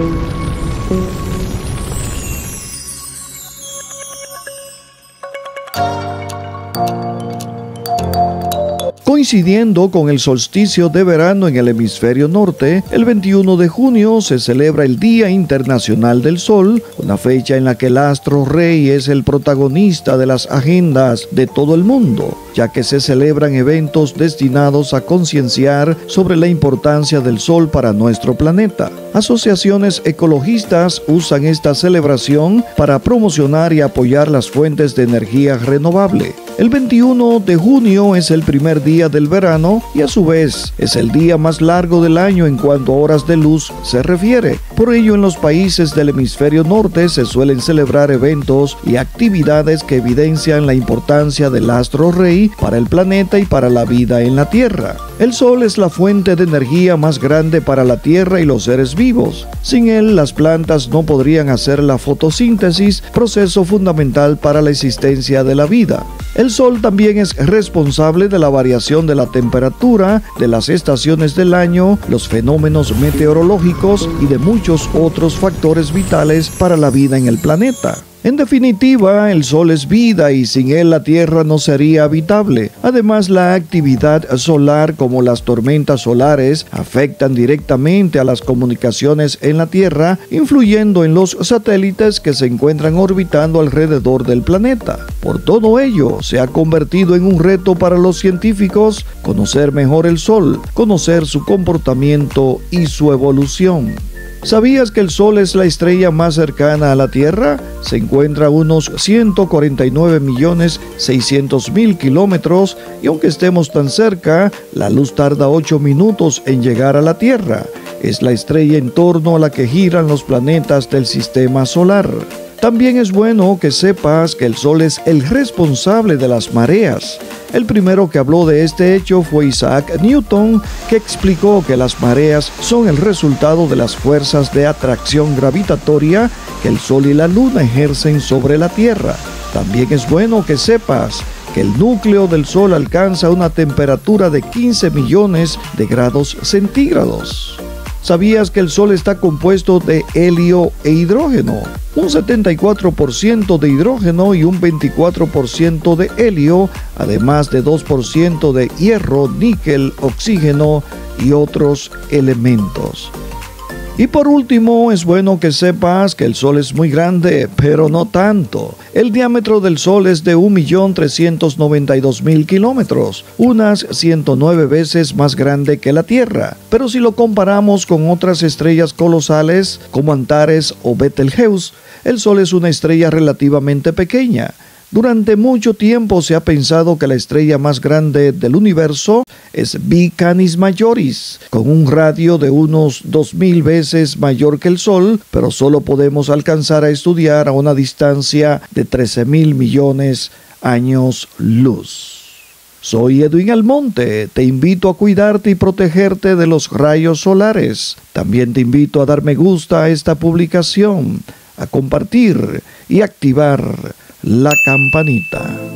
Coincidiendo con el solsticio de verano en el hemisferio norte, el 21 de junio se celebra el Día Internacional del Sol, una fecha en la que el astro rey es el protagonista de las agendas de todo el mundo, ya que se celebran eventos destinados a concienciar sobre la importancia del Sol para nuestro planeta. Asociaciones ecologistas usan esta celebración para promocionar y apoyar las fuentes de energía renovable. El 21 de junio es el primer día del verano y a su vez es el día más largo del año en cuanto a horas de luz se refiere. Por ello, en los países del hemisferio norte se suelen celebrar eventos y actividades que evidencian la importancia del astro rey para el planeta y para la vida en la Tierra. El Sol es la fuente de energía más grande para la Tierra y los seres vivos. Sin él, las plantas no podrían hacer la fotosíntesis, proceso fundamental para la existencia de la vida. El Sol también es responsable de la variación de la temperatura, de las estaciones del año, los fenómenos meteorológicos y de muchos otros factores vitales para la vida en el planeta. En definitiva, el Sol es vida y sin él la Tierra no sería habitable. Además, la actividad solar como las tormentas solares afectan directamente a las comunicaciones en la Tierra, influyendo en los satélites que se encuentran orbitando alrededor del planeta. Por todo ello, se ha convertido en un reto para los científicos conocer mejor el Sol, conocer su comportamiento y su evolución. ¿Sabías que el Sol es la estrella más cercana a la Tierra? Se encuentra a unos 149.600.000 kilómetros y aunque estemos tan cerca, la luz tarda 8 minutos en llegar a la Tierra. Es la estrella en torno a la que giran los planetas del sistema solar. También es bueno que sepas que el Sol es el responsable de las mareas. El primero que habló de este hecho fue Isaac Newton, que explicó que las mareas son el resultado de las fuerzas de atracción gravitatoria que el Sol y la Luna ejercen sobre la Tierra. También es bueno que sepas que el núcleo del Sol alcanza una temperatura de 15 millones de grados centígrados. ¿Sabías que el Sol está compuesto de helio e hidrógeno? Un 74% de hidrógeno y un 24% de helio, además de 2% de hierro, níquel, oxígeno y otros elementos. Y por último, es bueno que sepas que el Sol es muy grande, pero no tanto. El diámetro del Sol es de 1.392.000 kilómetros, unas 109 veces más grande que la Tierra. Pero si lo comparamos con otras estrellas colosales, como Antares o Betelgeuse, el Sol es una estrella relativamente pequeña. Durante mucho tiempo se ha pensado que la estrella más grande del universo es Big Canis Majoris, con un radio de unos 2.000 veces mayor que el Sol, pero solo podemos alcanzar a estudiar a una distancia de 13.000 millones años luz. Soy Edwin Almonte, te invito a cuidarte y protegerte de los rayos solares. También te invito a dar me gusta a esta publicación, a compartir y activar la campanita.